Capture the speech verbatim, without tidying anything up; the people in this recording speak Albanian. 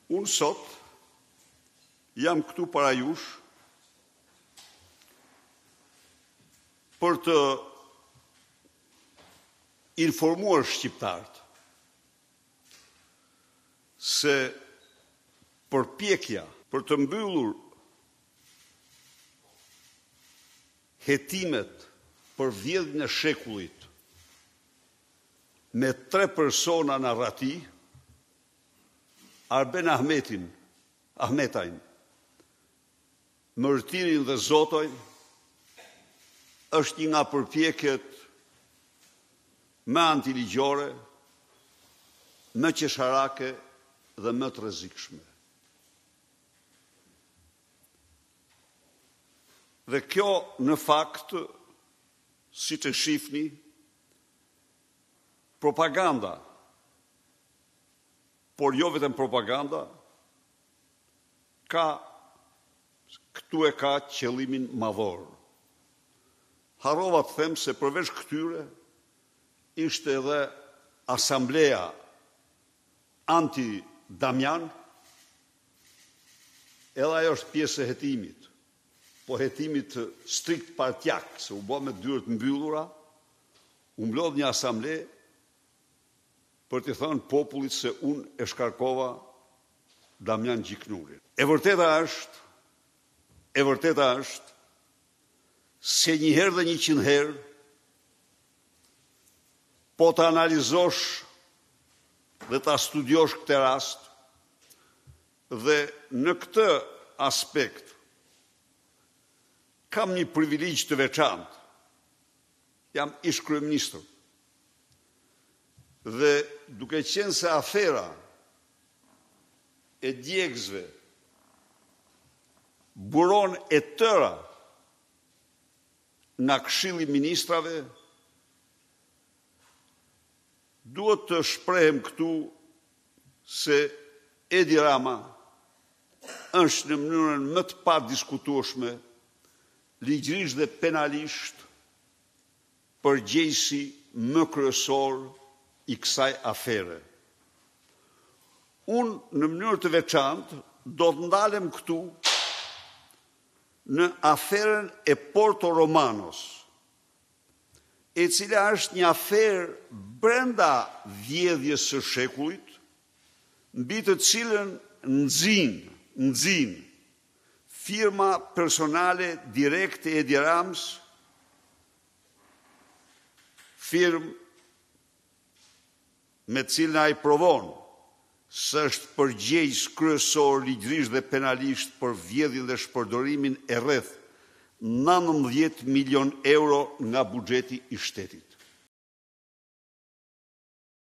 Unë sot jam këtu para jush për të informuar shqiptarët se përpjekja për të mbyllur hetimet për vjedhjen e shekullit me tre persona narrati, Arben Ahmetin, Ahmetajn, Mërtirin dhe Zotojn, është një nga përpjekjet më antiligjore, më qesharake dhe më të rrezikshme. Dhe kjo në fakt, siç e shihni, propaganda, por jo vetëm propaganda, ka, këtu e ka qëllimin madhor. Harrova të them se përveç këtyre, ishte edhe asambleja anti-Damian, edhe ajo është pjesë e hetimit, po hetimit strikt partjak, se u bë me dyert mbyllura, u mblodh një asamble për të thënë popullit se unë e shkarkova Damian Gjiknurin. E vërteta është, e vërteta është, se një herë dhe një qind herë, po të analizosh dhe ta studiosh këtë rast, dhe në këtë aspekt, kam një privilegj të veçantë. Jam ish kryeministër. Dhe duke qenë se afera e djegësve buron e tëra nga Këshilli i Ministrave, duhet të shprehem këtu se Edi Rama është në mënyrën më të padiskutueshme, ligjërisht dhe penalisht, përgjegjësi më kryesor i kësaj afere. Unë në mënyrë të veçantë do të ndalem këtu në aferen e Porto Romanos, e cila është një aferë brenda vjedhjes së shekullit, mbi të cilën nxin, nxin firma personale direkte e Edi Ramës, firmë me cilën ai provon se është përgjegjës kryesor ligjërisht dhe penalisht për vjedhjen dhe shpërdorimin e rreth nëntëmbëdhjetë milion euro nga buxheti i shtetit.